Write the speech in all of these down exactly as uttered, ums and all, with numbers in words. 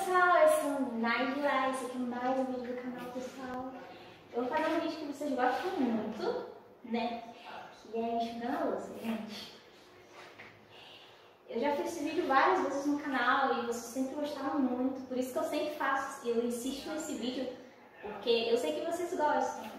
pessoal, eu sou Naila, esse aqui é mais um vídeo do canal, pessoal. Eu vou fazer um vídeo que vocês gostam muito, né? Que é enxugando a louça, gente. Eu já fiz esse vídeo várias vezes no canal e vocês sempre gostaram muito, por isso que eu sempre faço, eu insisto nesse vídeo, porque eu sei que vocês gostam.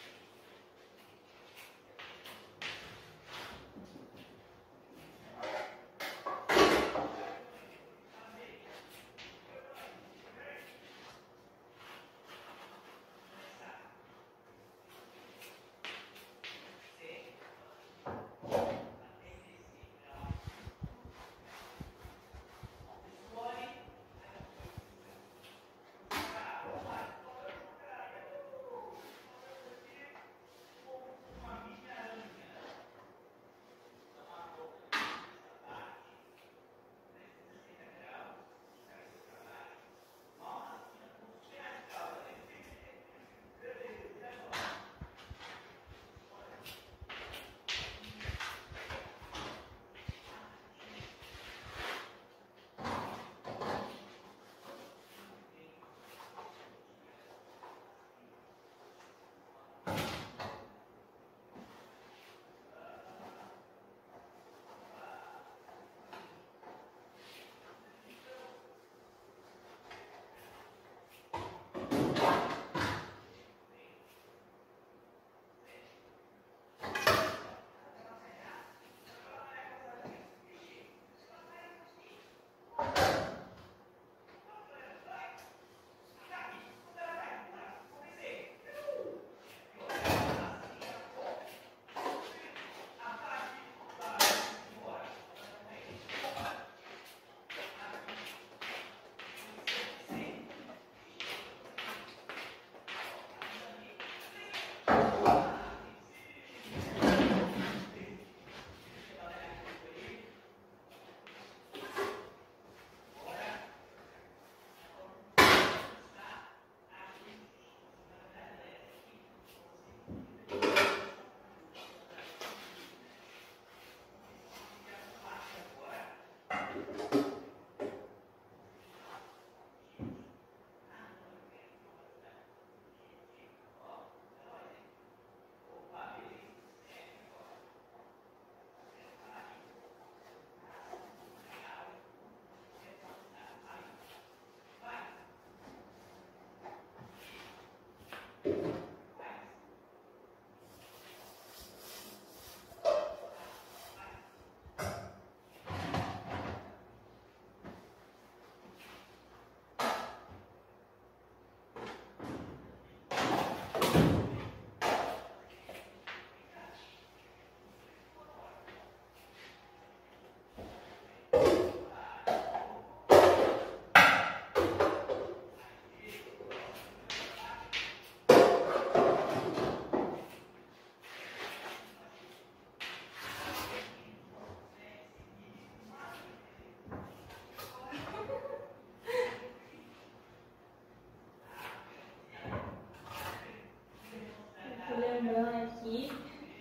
Lembrando aqui,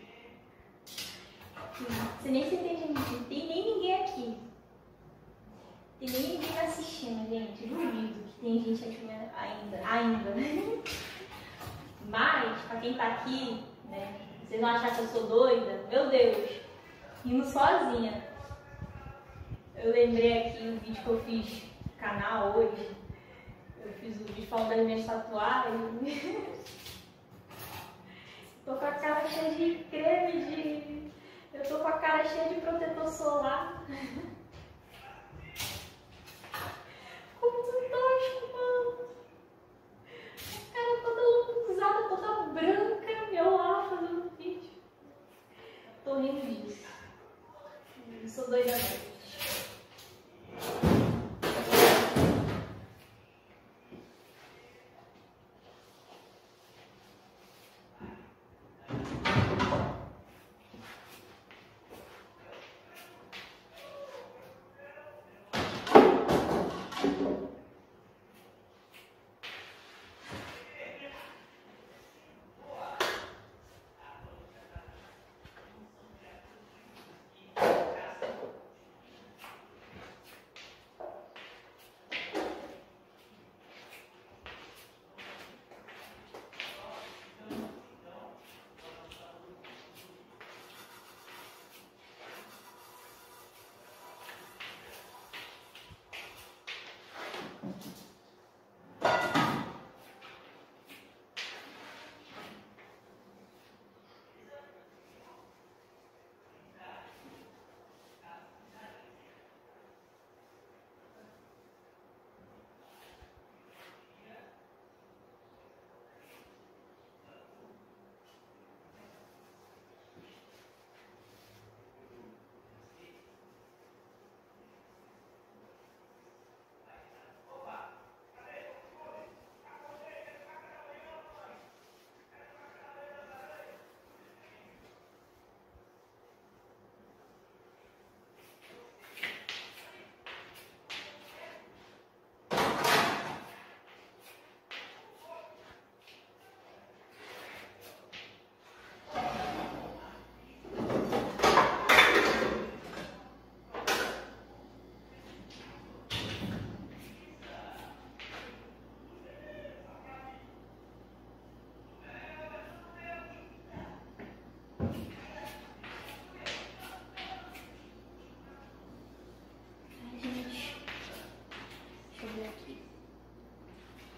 você nem se entende, não tem nem ninguém aqui, tem nem ninguém assistindo, gente, duvido que tem gente aqui ainda, ainda, mas pra quem tá aqui, né, vocês vão achar que eu sou doida, meu Deus, rindo sozinha. Eu lembrei aqui o vídeo que eu fiz no canal hoje, eu fiz o vídeo falando das minhas tatuagens. Tô com a cara cheia de creme, de... eu tô com a cara cheia de protetor solar. Ficou muito tosco, mano. A cara toda usada, toda branca, eu lá fazendo vídeo. Tô rindo disso. Eu sou doida mesmo.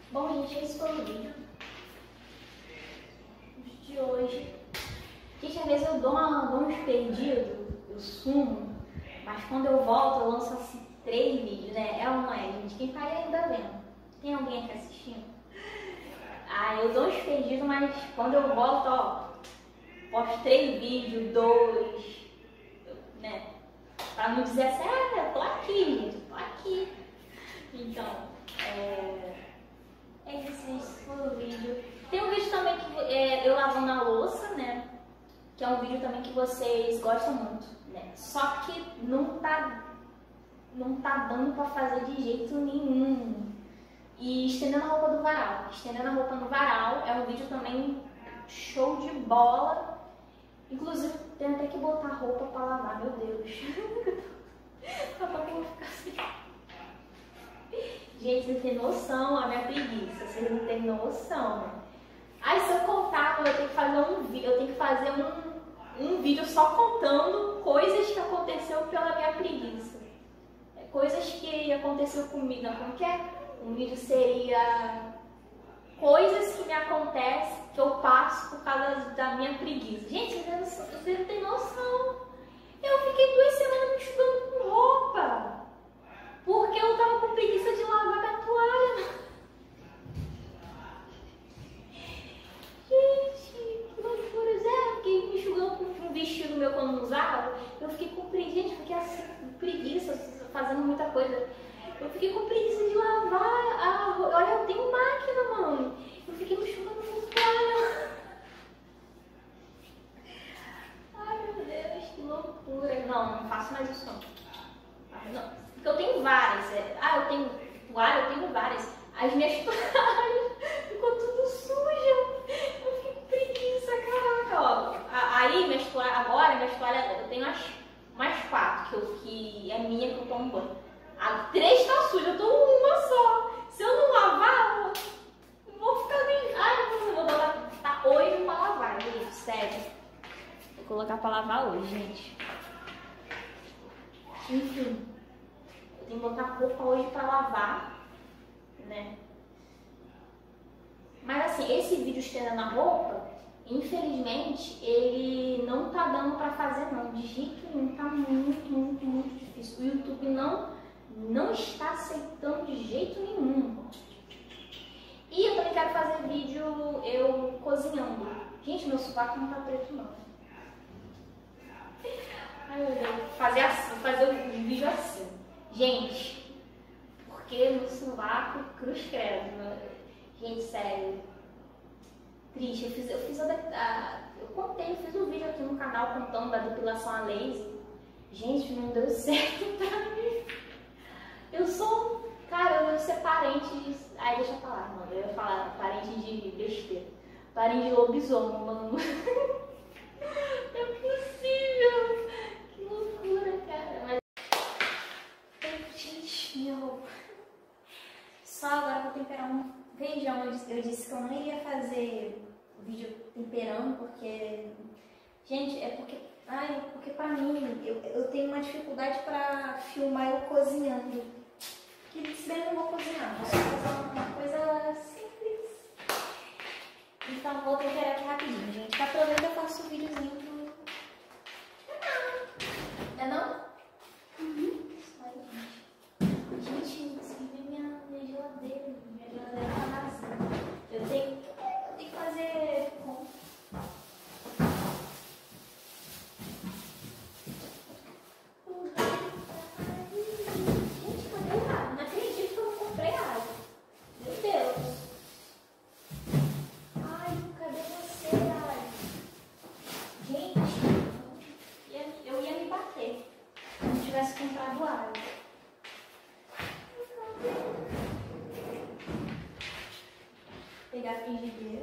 Bom, gente, esse foi o vídeo de hoje. Gente, às vezes eu dou, uma, dou uns perdidos, eu sumo, mas quando eu volto eu lanço assim três vídeos, né? É ou não é, gente? Quem tá aí ainda vendo? Tem alguém aqui assistindo? Ah, eu dou uns perdidos, mas quando eu volto, ó, posto três vídeos, dois, né? Pra não dizer assim, ah, eu tô aqui, gente, eu tô aqui. Então, é, é isso, esse foi o vídeo. Tem um vídeo também que é, eu lavando a louça, né? Que é um vídeo também que vocês gostam muito, né? Só que não tá, não tá dando pra fazer de jeito nenhum. E estendendo a roupa do varal. Estendendo a roupa no varal é um vídeo também show de bola. Inclusive, tenho até que botar roupa pra lavar, meu Deus. Capaz que eu vou ficar assim. Gente, vocês não têm noção a minha preguiça. Vocês não têm noção. Aí se eu contar, eu tenho que fazer um vídeo. Eu tenho que fazer um, um vídeo só contando coisas que aconteceu pela minha preguiça. Coisas que aconteceu comigo. Não, como que é? Um vídeo seria coisas que me acontecem, que eu passo por causa da minha preguiça. Gente, vocês não têm noção. Eu fiquei duas semanas me enxugando com roupa. Porque eu tava com preguiça de lavar minha toalha. Gente, que loucura. É, eu fiquei me enxugando com um vestido meu quando não usava. Eu fiquei com preguiça. Gente, fiquei assim, com preguiça, fazendo muita coisa. Eu fiquei com preguiça de lavar a roupa. Olha, eu tenho máquina, mãe. Eu fiquei me enxugando com toalha. Ai, meu Deus, que loucura. Não, não faço mais isso, não. Não. Porque eu tenho várias. É... Ah, eu tenho toalha, eu tenho várias. As minhas toalhas ficou tudo suja. Eu fiquei com preguiça, caraca, ó. Aí, minhas toalhas, agora, minhas toalhas, eu tenho umas, umas quatro, que, eu, que é minha que eu tomo banho. A três tá suja, eu tô uma só. Se eu não lavar, eu vou ficar bem. Ai, eu vou botar tá hoje pra lavar, gente, sério. Vou colocar pra lavar hoje, gente. Enfim, eu tenho que botar roupa hoje pra lavar, né? Mas assim, esse vídeo estendendo a roupa, infelizmente, ele não tá dando pra fazer não. De jeito nenhum, tá muito, muito, muito difícil. O YouTube não... não está aceitando de jeito nenhum. E eu também quero fazer vídeo eu cozinhando. Gente, meu sovaco não tá preto não. Ai, meu Deus. Fazer assim, fazer o vídeo assim. Gente, porque meu sovaco cruz credo. Gente, sério. Triste. Eu fiz, eu fiz a, a, eu contei, eu fiz um vídeo aqui no canal contando da depilação a laser. Gente, não deu certo pra mim. Eu sou, cara, eu devo ser parente de... Ai, deixa eu falar, mano. Eu ia falar parente de besteira. Parente de lobisomem, mano. Não é possível. Que loucura, cara. Mas... Gente, meu... Só agora eu vou temperar um feijão. Eu disse, eu disse que eu não iria fazer vídeo temperando, porque... Gente, é porque... Ai, porque pra mim, eu, eu tenho uma dificuldade pra filmar eu cozinhando. Que se bem eu não vou cozinhar, vou só fazer uma coisa simples. Então vou temperar aqui rapidinho, gente. Pra pelo menos eu faço um videozinho pro... É não? Uhum. Isso aí, gente. Gente, você vê minha, minha geladeira. Minha geladeira tá vazia. Eu tenho, eu tenho que fazer... comprado água. Pegar a frigideira.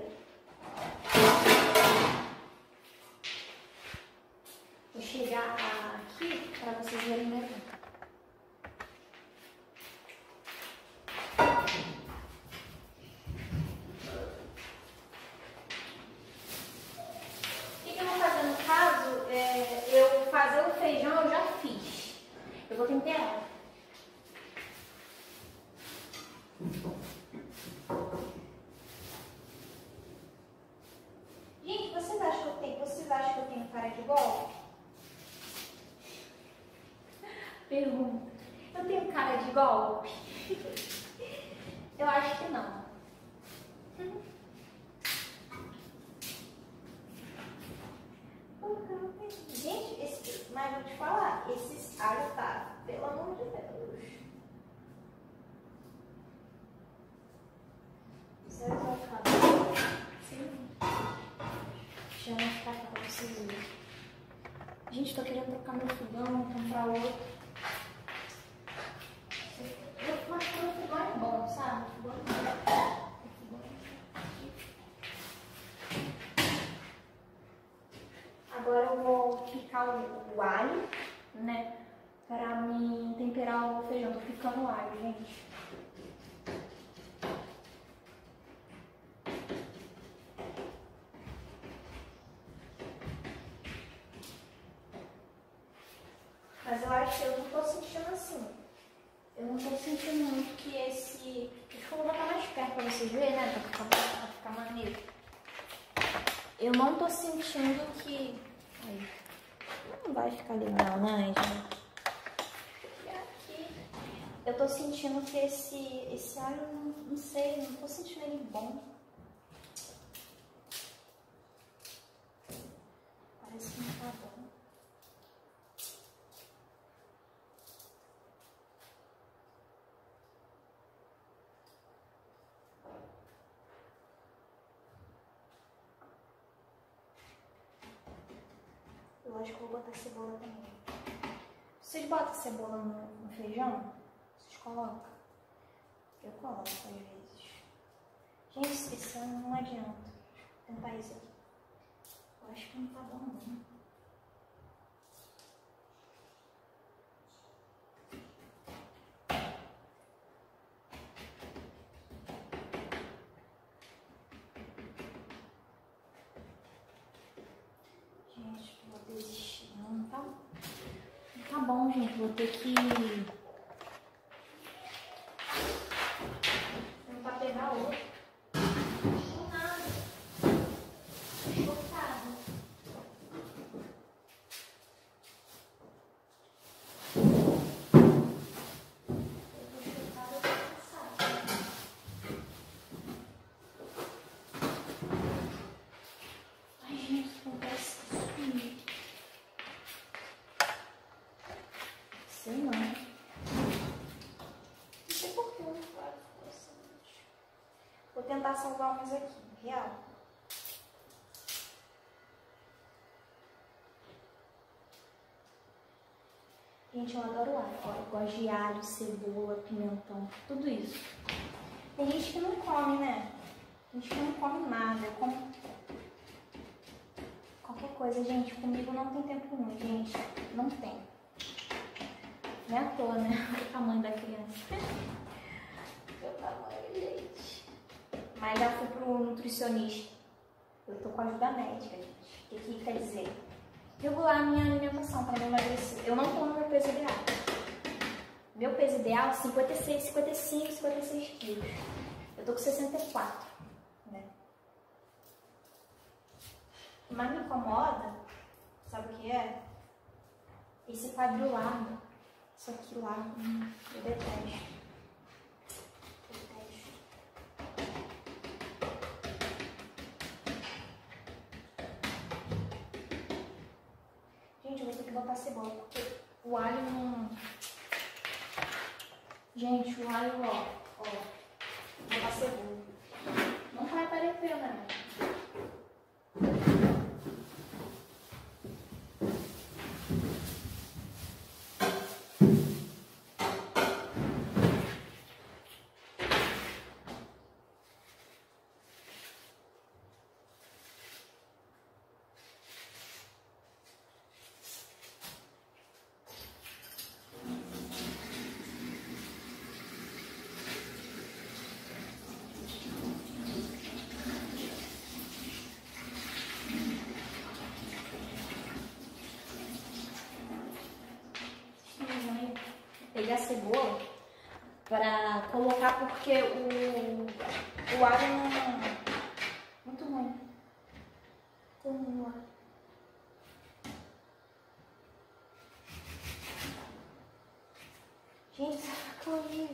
Vou chegar aqui para vocês verem melhor. O que, que eu vou fazer no caso? É, eu fazer o feijão eu já fiz. Eu vou temperar. Pergunta. Eu tenho cara de golpe? Eu acho que não. Gente, esse, mas vou te falar, esses alhos tá, pelo amor de Deus. Zero acabou. Sim. Deixa eu mostrar aqui pra vocês verem. Gente, tô querendo trocar meu fogão, comprar outro. Mas o fogão é bom, sabe? O fogão é bom. Agora eu vou picar o, o alho, né? Para me temperar o feijão. Tô picando o alho, gente. Mas eu acho que eu não tô sentindo assim. Eu não tô sentindo muito que esse... Deixa eu botar mais perto pra vocês verem, né? Pra ficar, pra ficar maneiro. Eu não tô sentindo que... Aí. Não vai ficar legal, né, gente? E aqui... Eu tô sentindo que esse, esse alho, não, não sei, não tô sentindo ele bom. Parece que não tá bom. Eu acho que eu vou botar cebola também. Vocês botam cebola no, no feijão? Vocês colocam? Eu coloco às vezes. Gente, esse ano não adianta. Vou tentar isso aqui. Eu acho que não tá bom não. Gente, vou desistir. Não tá, não tá bom, gente. Vou ter que... tentar pegar outro. Não nada. Chocada. Sei não. Não sei por que eu não faço assim. Vou tentar salvar umas aqui, real. Gente, eu adoro alho. Ó, eu gosto de alho, cebola, pimentão, tudo isso. Tem gente que não come, né? Tem gente que não come nada. Eu como qualquer coisa, gente. Comigo não tem tempo ruim, gente. Não tem. Não é à toa, né? O tamanho da criança. Meu tamanho, gente. Mas já fui pro nutricionista. Eu tô com ajuda médica, gente. O que que quer dizer? Regular a minha alimentação para me emagrecer. Eu não tô no meu peso ideal. Meu peso ideal é cinquenta e seis, cinquenta e cinco, cinquenta e seis quilos. Eu tô com sessenta e quatro, né? O que mais me incomoda, sabe o que é? Esse quadril largo. Isso aqui lá, hum, eu detesto. Detesto. Gente, eu vou ter que botar cebola, porque o alho não... Gente, o alho, ó, ó, vou botar cebola. Não vai aparecer, né? Peguei a cebola para colocar porque o, o alho não... Muito ruim. Muito ruim o alho.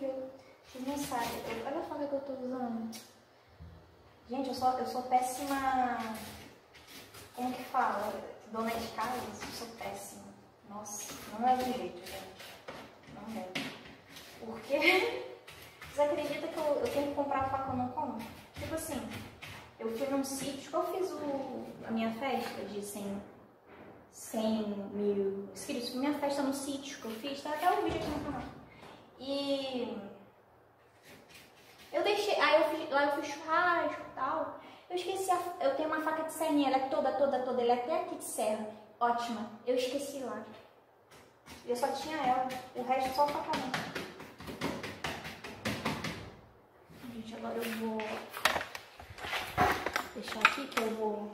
ver. Vocês não sabem. Olha a faca que eu tô usando. Gente, eu sou, eu sou péssima. Como que fala? Dona de casa, eu sou péssima. Nossa, não é do jeito, gente. Não é. Porque vocês acreditam que eu, eu tenho que comprar faca ou não como? Tipo assim, eu fui num sítio que eu fiz o, a minha festa de cem, cem mil inscritos. Minha festa no sítio que eu fiz, tá até o vídeo aqui no canal. E eu deixei, aí eu fiz, lá eu fiz churrasco e tal. Eu esqueci, a, eu tenho uma faca de serrinha, ela é toda, toda, toda, ela é até aqui de serra. Ótima. Eu esqueci lá. Eu só tinha ela, o resto só facadão. Gente, agora eu vou deixar aqui que eu vou...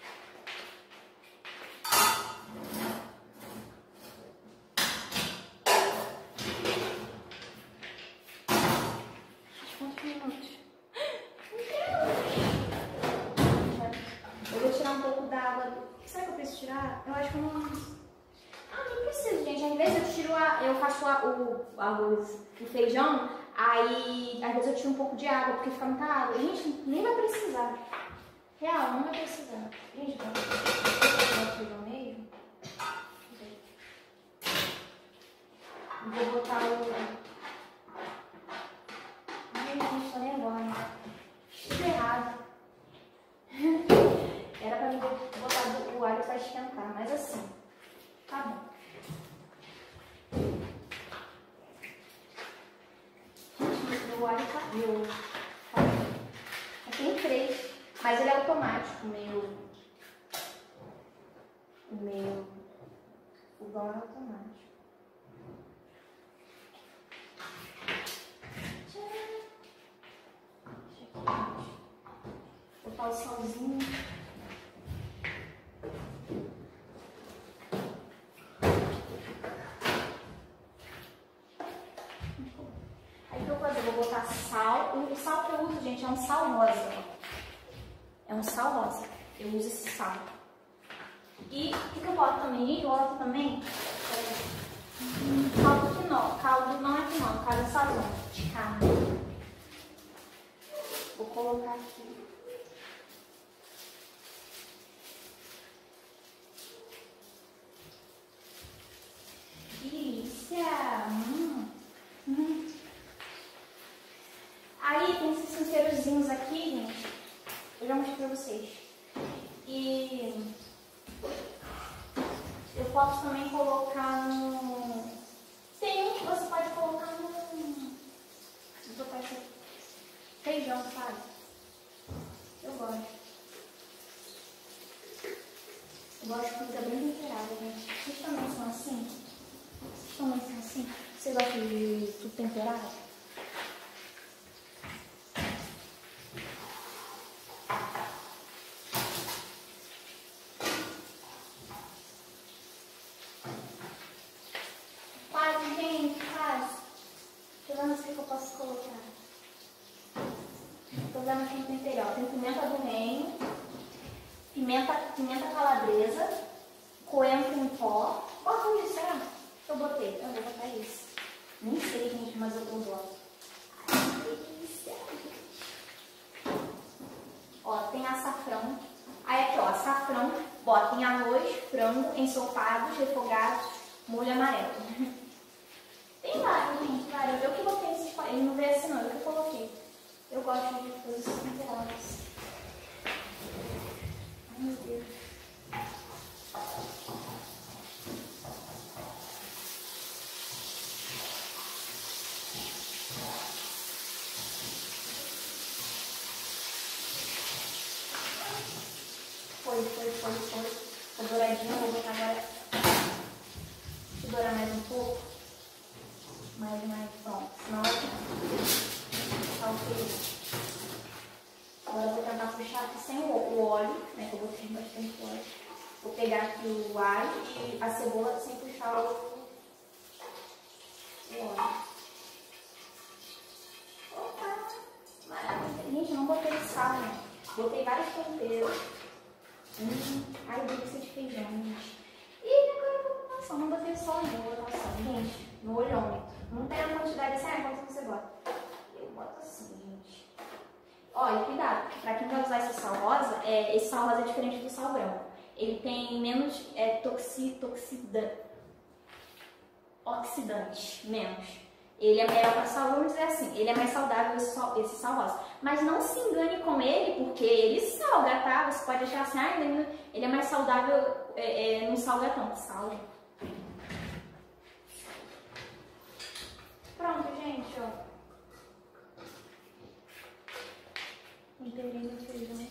Quantos minutos? Eu vou tirar um pouco da água. Será que eu preciso tirar? Eu acho que eu não... Ah, nem preciso, gente. Às vezes eu tiro a... Eu faço a, o arroz, o feijão, aí às vezes eu tiro um pouco de água, porque fica muita água. Gente, nem vai precisar. Real, não vai precisar. Gente, vou botar o feijão mesmo. Vou botar o... Ai, gente, tô nervosa. Tudo errado. Era pra mim botar o alho pra esquentar, mas assim, tá bom. Gente, meu alho tá... Meu... Eu tenho três, mas ele é automático, meu... O meu fogão é automático. Vou botar o salzinho. Aí o que eu vou fazer? Eu vou botar sal. O sal que eu uso, gente, é um sal rosa. É um sal rosa. Eu uso esse sal. E o que, que eu boto também? Eu boto também é, caldo quinó. Caldo não é quinó, caldo é sazon de carne. Vou colocar aqui. Delícia! Hum. Hum. Aí tem esses temperozinhos aqui, gente. Eu já mostrei pra vocês. E eu posso também colocar no... Tem um que você pode colocar no... Vou botar esse feijão, sabe? Eu gosto. Eu gosto de comida bem temperada, gente. Vocês também são assim? Vocês também são assim? Vocês gostam de tudo temperado? Quase, gente, quase. Deixa eu ver o que eu posso colocar. Estou vendo aqui no tempero, ó. Tem pimenta do reino, pimenta, pimenta calabresa, coentro em pó. Qual isso, será? Eu botei. Eu vou botar isso. Nem sei, gente, mas eu boto. Ai, que delícia. Ó, tem açafrão. Aí aqui, ó, açafrão. Bota em arroz, frango, ensopados, refogados, molho amarelo. Tem vários, gente, vários. Eu que botei esses... Ele não veio assim, não. Eu que coloquei. Eu gosto de coisas temperadas. Ai, meu Deus. Foi, foi, foi, foi. Tá douradinho, eu vou botar agora. Deixa eu dourar mais um pouco. Mais, mais, pronto. Senão vai ficar ok. Agora eu vou tentar puxar aqui sem o óleo, né? Que eu botei bastante óleo. Vou pegar aqui o alho e a cebola sem puxar o, o óleo. Opa! Maravilha. Gente, eu não botei sal, né? Botei vários temperos. Hum, ai, delícia de feijão, gente. E agora eu vou botar sal. Não botei sal, não. Vou botar sal, gente. No olhômetro. Não tem a quantidade assim, ah, quanto você bota? Eu boto assim, gente. Ó, e cuidado, porque pra quem vai usar esse sal rosa, é, esse sal rosa é diferente do sal branco. Ele tem menos é, toxi, toxida, oxidante, menos. Ele é melhor para saúde, vamos dizer assim, ele é mais saudável esse sal, esse sal rosa. Mas não se engane com ele, porque ele salga, tá? Você pode achar assim, ah, ele é mais saudável, é, é, não salga tanto, salga. Pronto, gente, ó. Temperei no feijão.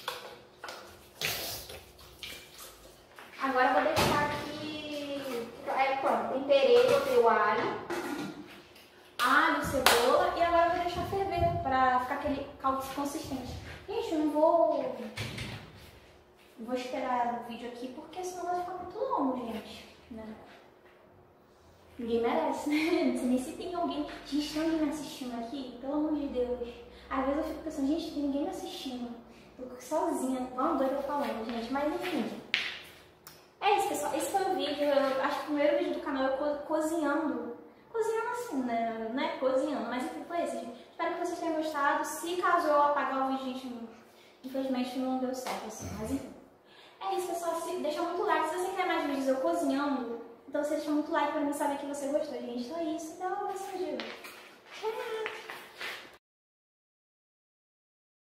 Agora eu vou deixar aqui. Aí pronto, temperei, botei o alho, alho, cebola, e agora eu vou deixar ferver pra ficar aquele caldo consistente. Gente, eu não vou. Não vou esperar o vídeo aqui porque senão vai ficar muito longo, gente. Né? Ninguém merece, né? Não sei nem se tem alguém. Gente, tem alguém me assistindo aqui? Pelo amor de Deus. Às vezes eu fico pensando, gente, tem ninguém me assistindo. Eu fico sozinha, igual uma doida falando, gente. Mas enfim. É isso, pessoal. Esse foi o vídeo. Eu acho que o primeiro vídeo do canal eu co cozinhando. Cozinhando assim, né? Não é cozinhando, mas enfim, foi esse, gente. Espero que vocês tenham gostado. Se caso eu apagar o vídeo, gente, infelizmente não deu certo assim. Mas enfim. É isso, pessoal. Se, deixa muito like. Se você quer mais vídeos eu cozinhando, então você deixa muito like pra mim saber que você gostou, gente. Então é isso. Então,